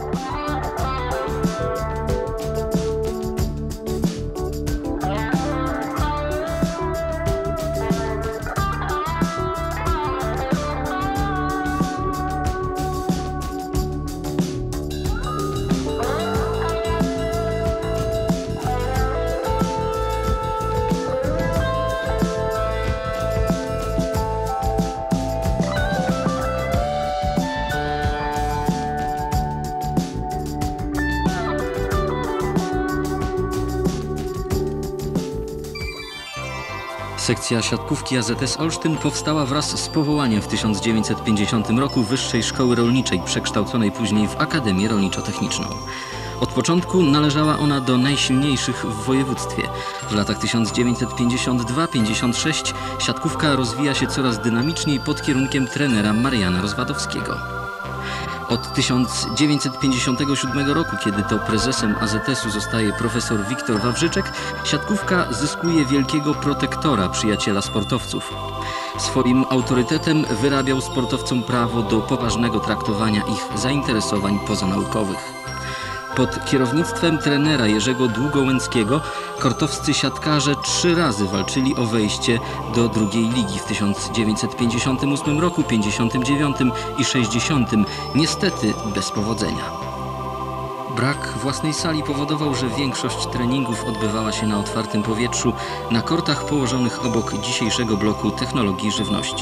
Sekcja siatkówki AZS Olsztyn powstała wraz z powołaniem w 1950 roku Wyższej Szkoły Rolniczej, przekształconej później w Akademię Rolniczo-Techniczną. Od początku należała ona do najsilniejszych w województwie. W latach 1952-56 siatkówka rozwija się coraz dynamiczniej pod kierunkiem trenera Mariana Rozwadowskiego. Od 1957 roku, kiedy to prezesem AZS-u zostaje profesor Wiktor Wawrzyczek, siatkówka zyskuje wielkiego protektora, przyjaciela sportowców. Swoim autorytetem wyrabiał sportowcom prawo do poważnego traktowania ich zainteresowań pozanaukowych. Pod kierownictwem trenera Jerzego Długołęckiego kortowscy siatkarze 3 razy walczyli o wejście do drugiej ligi w 1958 roku, 59 i 60, niestety bez powodzenia. Brak własnej sali powodował, że większość treningów odbywała się na otwartym powietrzu, na kortach położonych obok dzisiejszego bloku technologii żywności.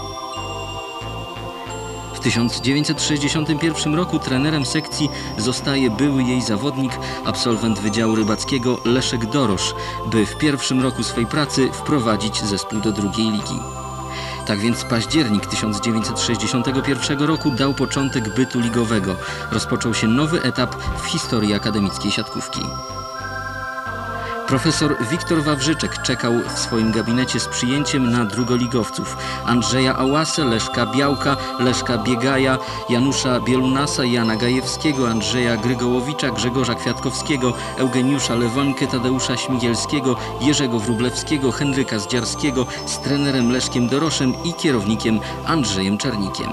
W 1961 roku trenerem sekcji zostaje były jej zawodnik, absolwent Wydziału Rybackiego Leszek Dorosz, by w pierwszym roku swej pracy wprowadzić zespół do drugiej ligi. Tak więc październik 1961 roku dał początek bytu ligowego. Rozpoczął się nowy etap w historii akademickiej siatkówki. Profesor Wiktor Wawrzyczek czekał w swoim gabinecie z przyjęciem na drugoligowców Andrzeja Ałasę, Leszka Białka, Leszka Biegaja, Janusza Bielunasa, Jana Gajewskiego, Andrzeja Grygołowicza, Grzegorza Kwiatkowskiego, Eugeniusza Lewońkę, Tadeusza Śmigielskiego, Jerzego Wróblewskiego, Henryka Zdziarskiego z trenerem Leszkiem Doroszem i kierownikiem Andrzejem Czernikiem.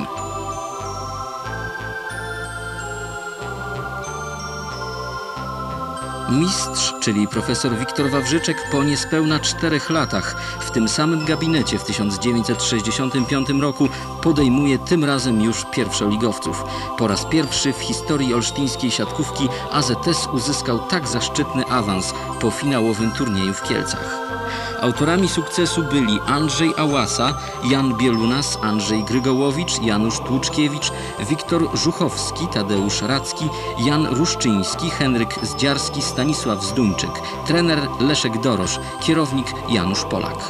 Mistrz, czyli profesor Wiktor Wawrzyczek, po niespełna 4 latach w tym samym gabinecie w 1965 roku podejmuje tym razem już pierwszoligowców. Po raz pierwszy w historii olsztyńskiej siatkówki AZS uzyskał tak zaszczytny awans po finałowym turnieju w Kielcach. Autorami sukcesu byli Andrzej Ałasa, Jan Bielunas, Andrzej Grygołowicz, Janusz Tłuczkiewicz, Wiktor Żuchowski, Tadeusz Racki, Jan Ruszczyński, Henryk Zdziarski, Stanisław Zduńczyk, trener Leszek Dorosz, kierownik Janusz Polak.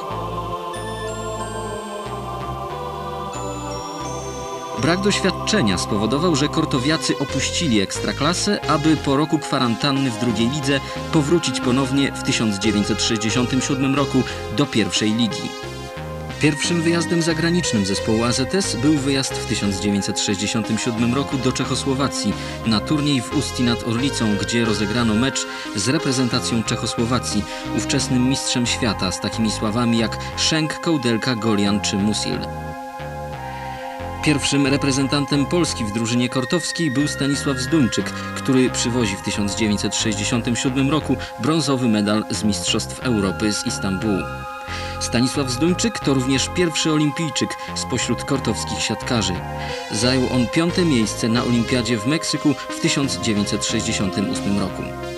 Brak doświadczenia spowodował, że kortowiacy opuścili ekstraklasę, aby po roku kwarantanny w drugiej lidze powrócić ponownie w 1967 roku do pierwszej ligi. Pierwszym wyjazdem zagranicznym zespołu AZS był wyjazd w 1967 roku do Czechosłowacji na turniej w Ustí nad Orlicą, gdzie rozegrano mecz z reprezentacją Czechosłowacji, ówczesnym mistrzem świata z takimi sławami jak Schenk, Kołdelka, Golian czy Musil. Pierwszym reprezentantem Polski w drużynie kortowskiej był Stanisław Zduńczyk, który przywozi w 1967 roku brązowy medal z Mistrzostw Europy z Istambułu. Stanisław Zduńczyk to również pierwszy olimpijczyk spośród kortowskich siatkarzy. Zajął on 5. miejsce na olimpiadzie w Meksyku w 1968 roku.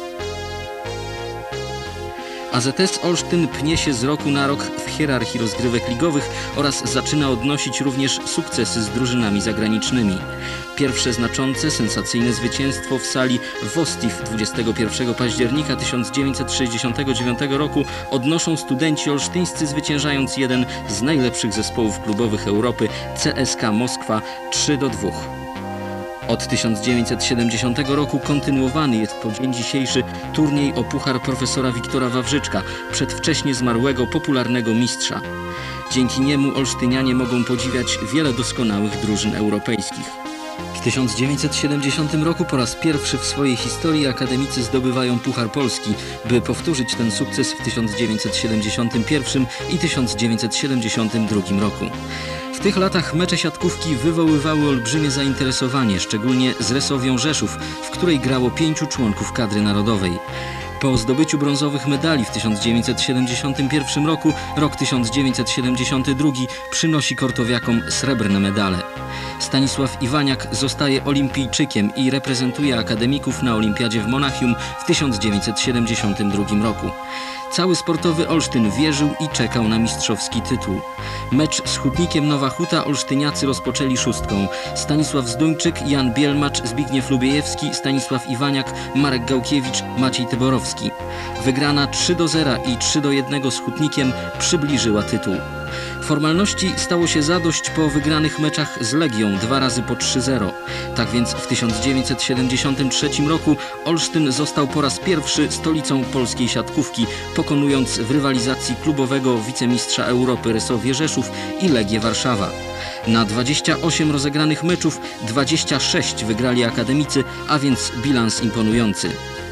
AZS Olsztyn pnie się z roku na rok w hierarchii rozgrywek ligowych oraz zaczyna odnosić również sukcesy z drużynami zagranicznymi. Pierwsze znaczące, sensacyjne zwycięstwo w sali w Ostif 21 października 1969 roku odnoszą studenci olsztyńscy, zwyciężając jeden z najlepszych zespołów klubowych Europy, CSKA Moskwa 3-2. Od 1970 roku kontynuowany jest po dzień dzisiejszy turniej o puchar profesora Wiktora Wawrzyczka, przedwcześnie zmarłego popularnego mistrza. Dzięki niemu olsztynianie mogą podziwiać wiele doskonałych drużyn europejskich. W 1970 roku po raz pierwszy w swojej historii akademicy zdobywają Puchar Polski, by powtórzyć ten sukces w 1971 i 1972 roku. W tych latach mecze siatkówki wywoływały olbrzymie zainteresowanie, szczególnie z Resowią Rzeszów, w której grało 5 członków kadry narodowej. Po zdobyciu brązowych medali w 1971 roku, rok 1972 przynosi kortowiakom srebrne medale. Stanisław Iwaniak zostaje olimpijczykiem i reprezentuje akademików na olimpiadzie w Monachium w 1972 roku. Cały sportowy Olsztyn wierzył i czekał na mistrzowski tytuł. Mecz z Hutnikiem Nowa Huta olsztyniacy rozpoczęli szóstką. Stanisław Zduńczyk, Jan Bielmacz, Zbigniew Lubiejewski, Stanisław Iwaniak, Marek Gałkiewicz, Maciej Tyborowski. Wygrana 3-0 i 3-1 z Hutnikiem przybliżyła tytuł. Formalności stało się zadość po wygranych meczach z Legią 2 razy po 3-0. Tak więc w 1973 roku Olsztyn został po raz pierwszy stolicą polskiej siatkówki, pokonując w rywalizacji klubowego wicemistrza Europy Resowię Rzeszów i Legię Warszawa. Na 28 rozegranych meczów 26 wygrali akademicy, a więc bilans imponujący.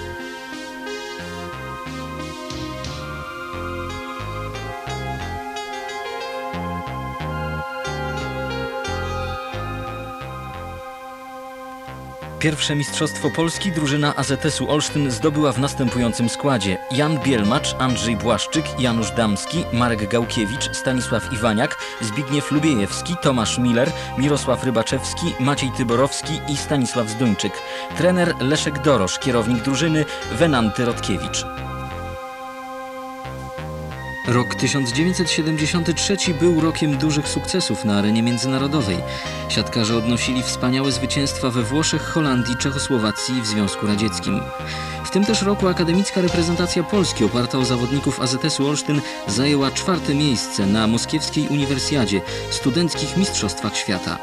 Pierwsze mistrzostwo Polski drużyna AZS-u Olsztyn zdobyła w następującym składzie: Jan Bielmacz, Andrzej Błaszczyk, Janusz Damski, Marek Gałkiewicz, Stanisław Iwaniak, Zbigniew Lubiejewski, Tomasz Miller, Mirosław Rybaczewski, Maciej Tyborowski i Stanisław Zduńczyk. Trener Leszek Dorosz, kierownik drużyny Wenanty Rodkiewicz. Rok 1973 był rokiem dużych sukcesów na arenie międzynarodowej. Siatkarze odnosili wspaniałe zwycięstwa we Włoszech, Holandii, Czechosłowacji i w Związku Radzieckim. W tym też roku akademicka reprezentacja Polski oparta o zawodników AZS-u Olsztyn zajęła 4. miejsce na Moskiewskiej Uniwersjadzie, studenckich mistrzostwach świata.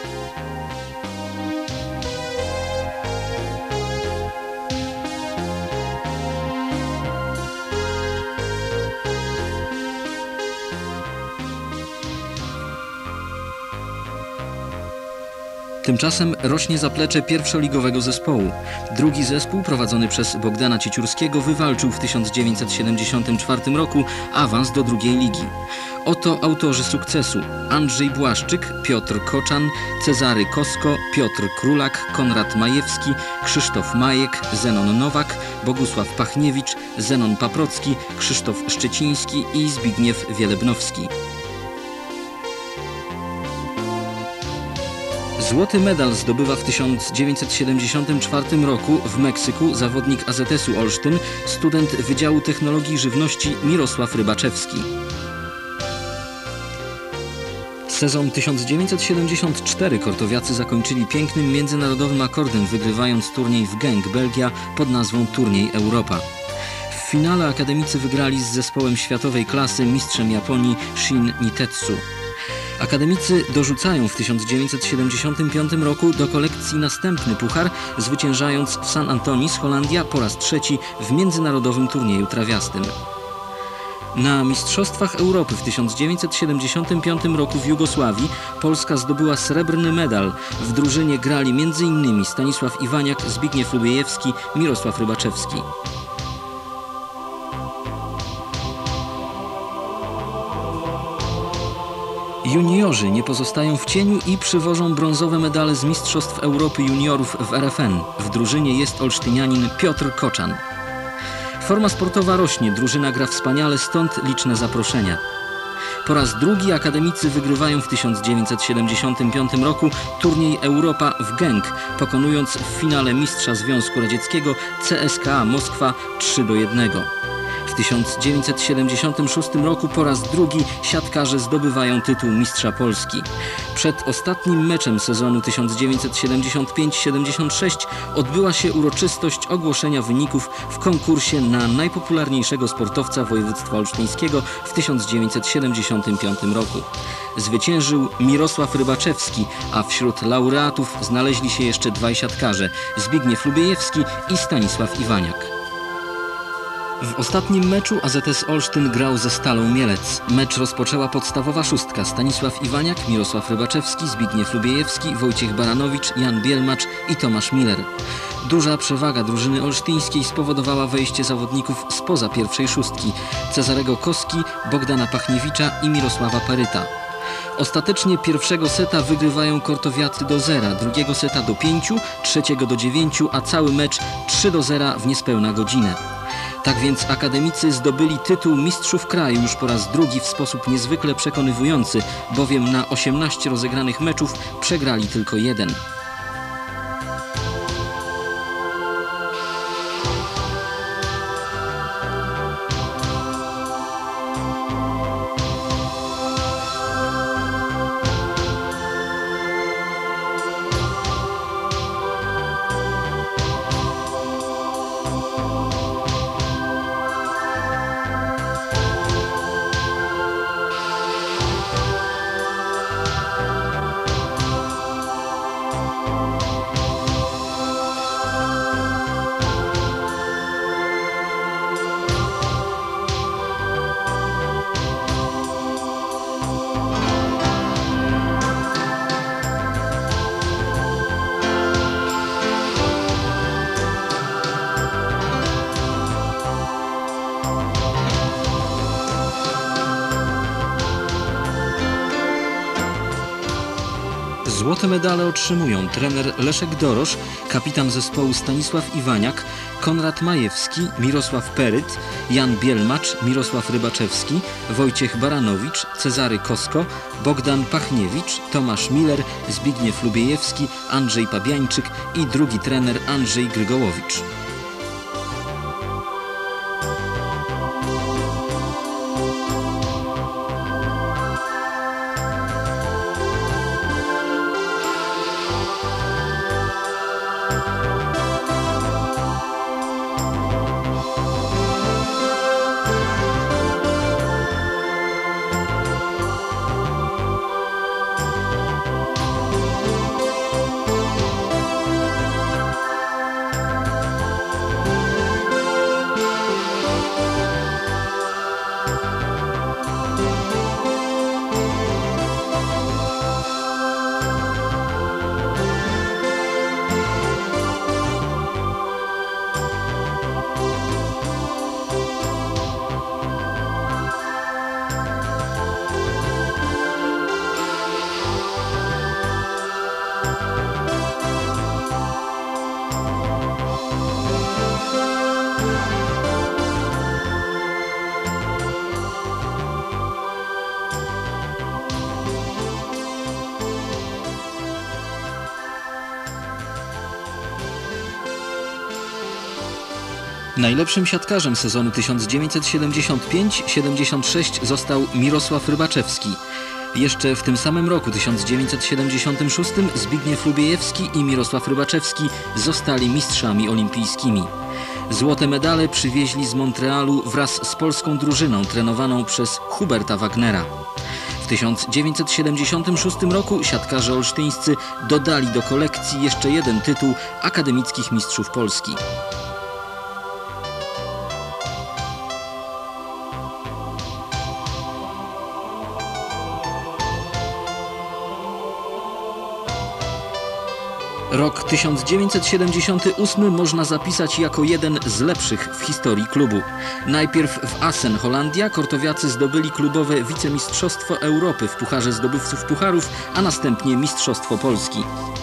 Tymczasem rośnie zaplecze pierwszoligowego zespołu. Drugi zespół, prowadzony przez Bogdana Cieciórskiego, wywalczył w 1974 roku awans do drugiej ligi. Oto autorzy sukcesu: Andrzej Błaszczyk, Piotr Koczan, Cezary Kosko, Piotr Królak, Konrad Majewski, Krzysztof Majek, Zenon Nowak, Bogusław Pachniewicz, Zenon Paprocki, Krzysztof Szczeciński i Zbigniew Wielebnowski. Złoty medal zdobywa w 1974 roku w Meksyku zawodnik AZS-u Olsztyn, student Wydziału Technologii Żywności Mirosław Rybaczewski. Sezon 1974 kortowiacy zakończyli pięknym międzynarodowym akordem, wygrywając turniej w Genk, Belgia, pod nazwą Turniej Europa. W finale akademicy wygrali z zespołem światowej klasy, mistrzem Japonii Shin Nitetsu. Akademicy dorzucają w 1975 roku do kolekcji następny puchar, zwyciężając w San Antonis, Holandia, po raz 3 w międzynarodowym turnieju trawiastym. Na Mistrzostwach Europy w 1975 roku w Jugosławii Polska zdobyła srebrny medal. W drużynie grali m.in. Stanisław Iwaniak, Zbigniew Lubiejewski, Mirosław Rybaczewski. Juniorzy nie pozostają w cieniu i przywożą brązowe medale z Mistrzostw Europy Juniorów w RFN. W drużynie jest olsztynianin Piotr Koczan. Forma sportowa rośnie, drużyna gra wspaniale, stąd liczne zaproszenia. Po raz drugi akademicy wygrywają w 1975 roku turniej Europa w Genk, pokonując w finale mistrza Związku Radzieckiego CSKA Moskwa 3-1. W 1976 roku po raz drugi siatkarze zdobywają tytuł mistrza Polski. Przed ostatnim meczem sezonu 1975-76 odbyła się uroczystość ogłoszenia wyników w konkursie na najpopularniejszego sportowca województwa olsztyńskiego w 1975 roku. Zwyciężył Mirosław Rybaczewski, a wśród laureatów znaleźli się jeszcze 2 siatkarze: Zbigniew Lubiejewski i Stanisław Iwaniak. W ostatnim meczu AZS Olsztyn grał ze Stalą Mielec. Mecz rozpoczęła podstawowa szóstka: Stanisław Iwaniak, Mirosław Rybaczewski, Zbigniew Lubiejewski, Wojciech Baranowicz, Jan Bielmacz i Tomasz Miller. Duża przewaga drużyny olsztyńskiej spowodowała wejście zawodników spoza pierwszej szóstki: Cezarego Koski, Bogdana Pachniewicza i Mirosława Peryta. Ostatecznie pierwszego seta wygrywają kortowiacy do 0, drugiego seta do 5, trzeciego do 9, a cały mecz 3-0 w niespełna godzinę. Tak więc akademicy zdobyli tytuł mistrzów kraju już po raz drugi w sposób niezwykle przekonywujący, bowiem na 18 rozegranych meczów przegrali tylko 1. Złote medale otrzymują trener Leszek Dorosz, kapitan zespołu Stanisław Iwaniak, Konrad Majewski, Mirosław Peryt, Jan Bielmacz, Mirosław Rybaczewski, Wojciech Baranowicz, Cezary Kosko, Bogdan Pachniewicz, Tomasz Miller, Zbigniew Lubiejewski, Andrzej Pabiańczyk i drugi trener Andrzej Grygołowicz. Najlepszym siatkarzem sezonu 1975-76 został Mirosław Rybaczewski. Jeszcze w tym samym roku 1976 Zbigniew Lubiejewski i Mirosław Rybaczewski zostali mistrzami olimpijskimi. Złote medale przywieźli z Montrealu wraz z polską drużyną trenowaną przez Huberta Wagnera. W 1976 roku siatkarze olsztyńscy dodali do kolekcji jeszcze jeden tytuł akademickich mistrzów Polski. Rok 1978 można zapisać jako jeden z lepszych w historii klubu. Najpierw w Assen, Holandia, kortowiacy zdobyli klubowe wicemistrzostwo Europy w Pucharze Zdobywców Pucharów, a następnie Mistrzostwo Polski.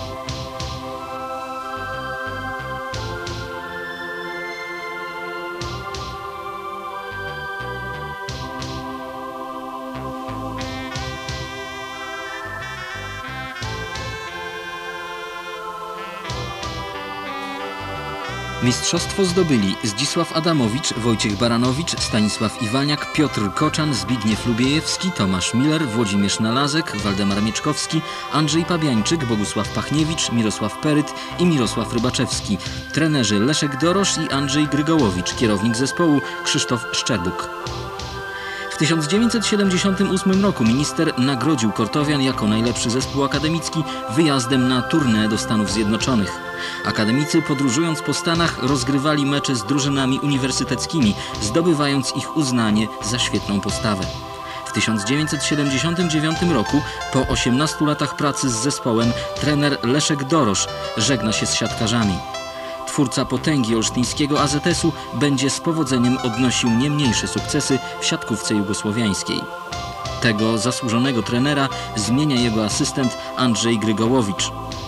Mistrzostwo zdobyli Zdzisław Adamowicz, Wojciech Baranowicz, Stanisław Iwaniak, Piotr Koczan, Zbigniew Lubiejewski, Tomasz Miller, Włodzimierz Nalazek, Waldemar Mieczkowski, Andrzej Pabiańczyk, Bogusław Pachniewicz, Mirosław Peryt i Mirosław Rybaczewski. Trenerzy Leszek Dorosz i Andrzej Grygołowicz, kierownik zespołu Krzysztof Szczerbuk. W 1978 roku minister nagrodził Kortowian jako najlepszy zespół akademicki wyjazdem na tournée do Stanów Zjednoczonych. Akademicy, podróżując po Stanach, rozgrywali mecze z drużynami uniwersyteckimi, zdobywając ich uznanie za świetną postawę. W 1979 roku, po 18 latach pracy z zespołem, trener Leszek Dorosz żegna się z siatkarzami. Twórca potęgi olsztyńskiego AZS-u będzie z powodzeniem odnosił nie mniejsze sukcesy w siatkówce jugosłowiańskiej. Tego zasłużonego trenera zmienia jego asystent Andrzej Grygołowicz.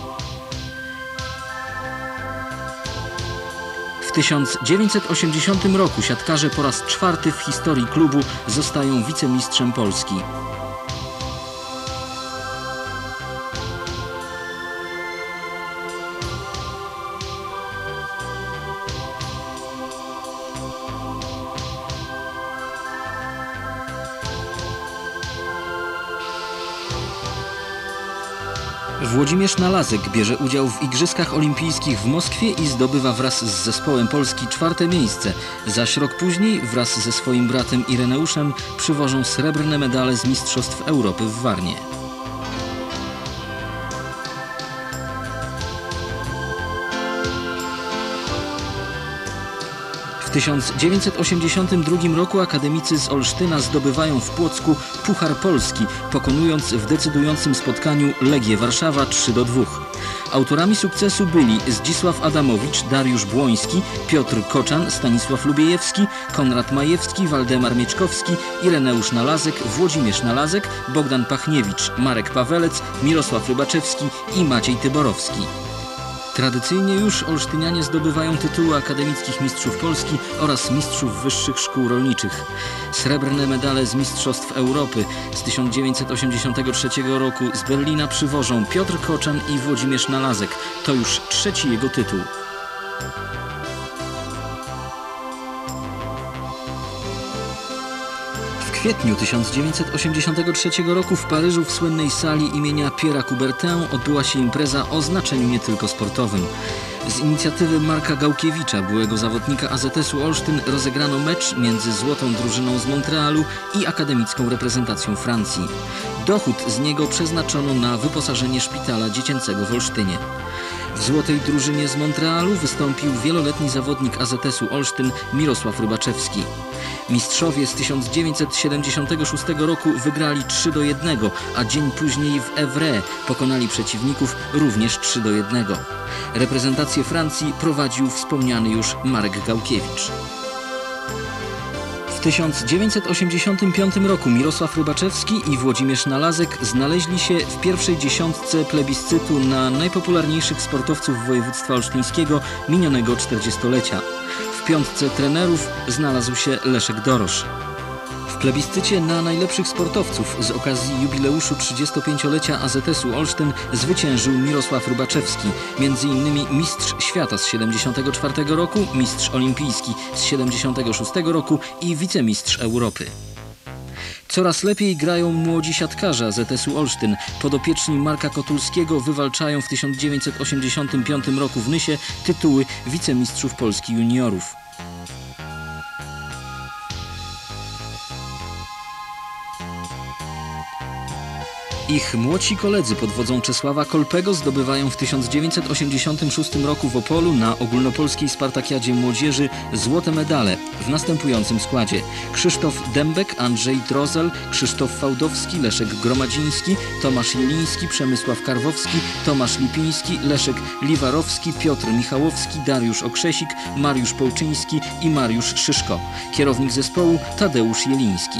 W 1980 roku siatkarze po raz czwarty w historii klubu zostają wicemistrzem Polski. Włodzimierz Nalazek bierze udział w Igrzyskach Olimpijskich w Moskwie i zdobywa wraz z zespołem Polski 4. miejsce, zaś rok później wraz ze swoim bratem Ireneuszem przywożą srebrne medale z Mistrzostw Europy w Warnie. W 1982 roku akademicy z Olsztyna zdobywają w Płocku Puchar Polski, pokonując w decydującym spotkaniu Legię Warszawa 3-2. Autorami sukcesu byli Zdzisław Adamowicz, Dariusz Błoński, Piotr Koczan, Stanisław Lubiejewski, Konrad Majewski, Waldemar Mieczkowski, Ireneusz Nalazek, Włodzimierz Nalazek, Bogdan Pachniewicz, Marek Pawelec, Mirosław Rybaczewski i Maciej Tyborowski. Tradycyjnie już olsztynianie zdobywają tytuły akademickich mistrzów Polski oraz mistrzów wyższych szkół rolniczych. Srebrne medale z Mistrzostw Europy z 1983 roku z Berlina przywożą Piotr Koczan i Włodzimierz Nalazek. To już 3. jego tytuł. W kwietniu 1983 roku w Paryżu w słynnej sali imienia Pierre'a Coubertin odbyła się impreza o znaczeniu nie tylko sportowym. Z inicjatywy Marka Gałkiewicza, byłego zawodnika AZS-u Olsztyn, rozegrano mecz między Złotą Drużyną z Montrealu i akademicką reprezentacją Francji. Dochód z niego przeznaczono na wyposażenie szpitala dziecięcego w Olsztynie. W Złotej Drużynie z Montrealu wystąpił wieloletni zawodnik AZS-u Olsztyn Mirosław Rybaczewski. Mistrzowie z 1976 roku wygrali 3-1, a dzień później w Évreux pokonali przeciwników również 3-1. Reprezentację Francji prowadził wspomniany już Marek Gałkiewicz. W 1985 roku Mirosław Rybaczewski i Włodzimierz Nalazek znaleźli się w pierwszej dziesiątce plebiscytu na najpopularniejszych sportowców województwa olsztyńskiego minionego 40-lecia. W piątce trenerów znalazł się Leszek Dorosz. W plebiscycie na najlepszych sportowców z okazji jubileuszu 35-lecia AZS-u Olsztyn zwyciężył Mirosław Rybaczewski, m.in. mistrz świata z 74 roku, mistrz olimpijski z 76 roku i wicemistrz Europy. Coraz lepiej grają młodzi siatkarze AZS-u Olsztyn. Podopieczni Marka Kotulskiego wywalczają w 1985 roku w Nysie tytuły wicemistrzów Polski juniorów. Ich młodsi koledzy pod wodzą Czesława Kolpego zdobywają w 1986 roku w Opolu na ogólnopolskiej Spartakiadzie Młodzieży złote medale w następującym składzie: Krzysztof Dębek, Andrzej Drozel, Krzysztof Fałdowski, Leszek Gromadziński, Tomasz Jeliński, Przemysław Karwowski, Tomasz Lipiński, Leszek Liwarowski, Piotr Michałowski, Dariusz Okrzesik, Mariusz Połczyński i Mariusz Szyszko. Kierownik zespołu Tadeusz Jeliński.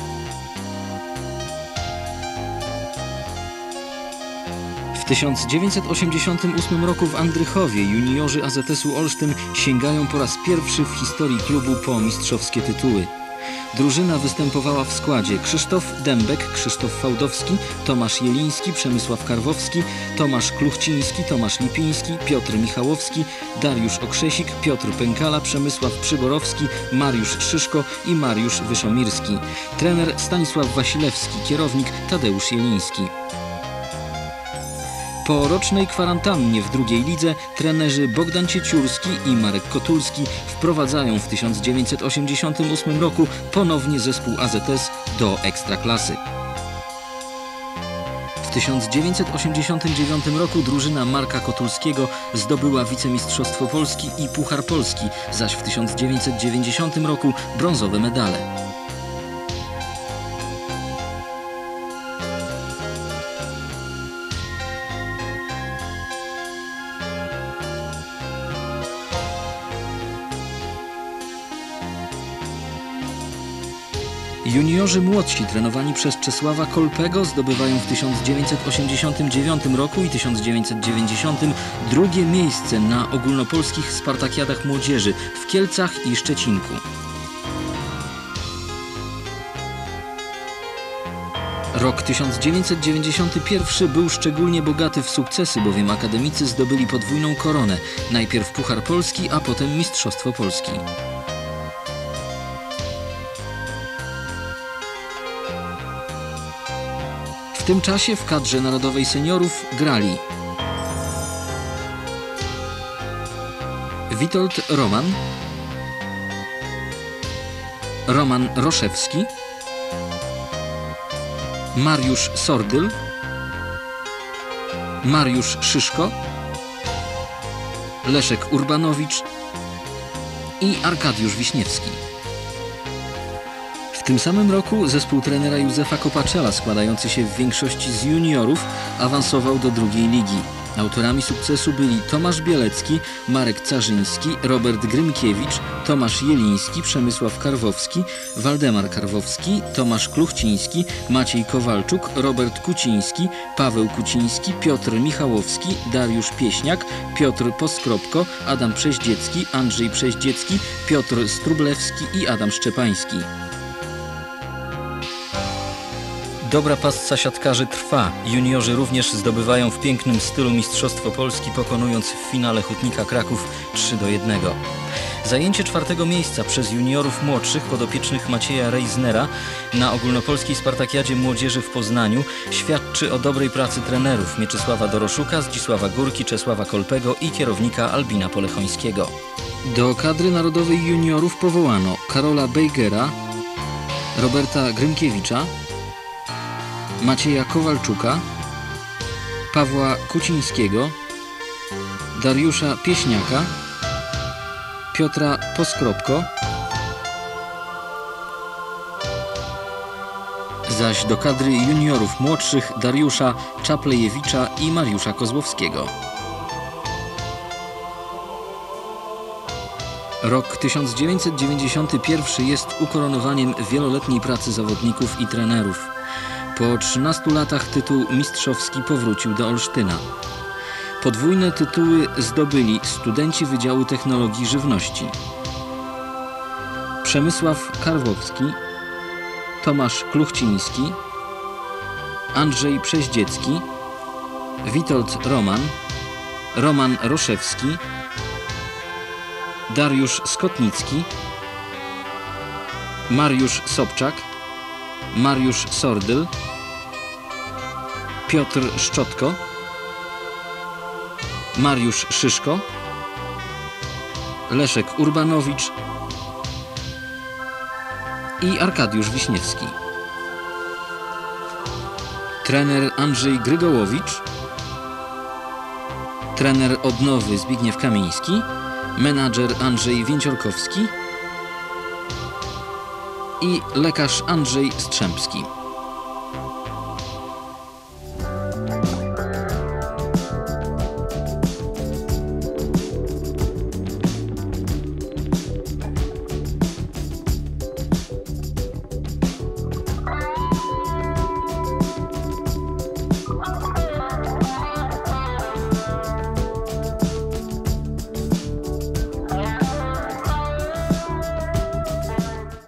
W 1988 roku w Andrychowie juniorzy AZS-u Olsztyn sięgają po raz pierwszy w historii klubu po mistrzowskie tytuły. Drużyna występowała w składzie: Krzysztof Dębek, Krzysztof Fałdowski, Tomasz Jeliński, Przemysław Karwowski, Tomasz Kluchciński, Tomasz Lipiński, Piotr Michałowski, Dariusz Okrzesik, Piotr Pękala, Przemysław Przyborowski, Mariusz Szyszko i Mariusz Wyszomirski. Trener Stanisław Wasilewski, kierownik Tadeusz Jeliński. Po rocznej kwarantannie w drugiej lidze trenerzy Bogdan Cieciórski i Marek Kotulski wprowadzają w 1988 roku ponownie zespół AZS do Ekstraklasy. W 1989 roku drużyna Marka Kotulskiego zdobyła wicemistrzostwo Polski i Puchar Polski, zaś w 1990 roku brązowe medale. Juniorzy młodsi trenowani przez Czesława Kolpego zdobywają w 1989 roku i 1990 drugie miejsce na ogólnopolskich Spartakiadach Młodzieży w Kielcach i Szczecinku. Rok 1991 był szczególnie bogaty w sukcesy, bowiem akademicy zdobyli podwójną koronę, najpierw Puchar Polski, a potem Mistrzostwo Polski. W tym czasie w kadrze narodowej seniorów grali Witold Roman, Roman Roszewski, Mariusz Sordyl, Mariusz Szyszko, Leszek Urbanowicz i Arkadiusz Wiśniewski. W tym samym roku zespół trenera Józefa Kopaczela, składający się w większości z juniorów, awansował do drugiej ligi. Autorami sukcesu byli Tomasz Bielecki, Marek Carzyński, Robert Grymkiewicz, Tomasz Jeliński, Przemysław Karwowski, Waldemar Karwowski, Tomasz Kluchciński, Maciej Kowalczuk, Robert Kuciński, Paweł Kuciński, Piotr Michałowski, Dariusz Pieśniak, Piotr Poskropko, Adam Przeździecki, Andrzej Przeździecki, Piotr Strublewski i Adam Szczepański. Dobra pasca siatkarzy trwa. Juniorzy również zdobywają w pięknym stylu Mistrzostwo Polski, pokonując w finale Hutnika Kraków 3-1. Zajęcie czwartego miejsca przez juniorów młodszych podopiecznych Macieja Reisnera na ogólnopolskiej Spartakiadzie Młodzieży w Poznaniu świadczy o dobrej pracy trenerów Mieczysława Doroszuka, Zdzisława Górki, Czesława Kolpego i kierownika Albina Polechońskiego. Do kadry narodowej juniorów powołano Karola Bejgera, Roberta Grymkiewicza, Macieja Kowalczuka, Pawła Kucińskiego, Dariusza Pieśniaka, Piotra Poskropko, zaś do kadry juniorów młodszych Dariusza Czaplejewicza i Mariusza Kozłowskiego. Rok 1991 jest ukoronowaniem wieloletniej pracy zawodników i trenerów. Po 13 latach tytuł mistrzowski powrócił do Olsztyna. Podwójne tytuły zdobyli studenci Wydziału Technologii Żywności Przemysław Karwowski, Tomasz Kluchciński, Andrzej Przeździecki, Witold Roman, Roman Roszewski, Dariusz Skotnicki, Mariusz Sobczak, Mariusz Sordyl, Piotr Szczotko, Mariusz Szyszko, Leszek Urbanowicz i Arkadiusz Wiśniewski. Trener Andrzej Grygołowicz, trener odnowy Zbigniew Kamiński, menadżer Andrzej Więciorkowski i lekarz Andrzej Strzępski.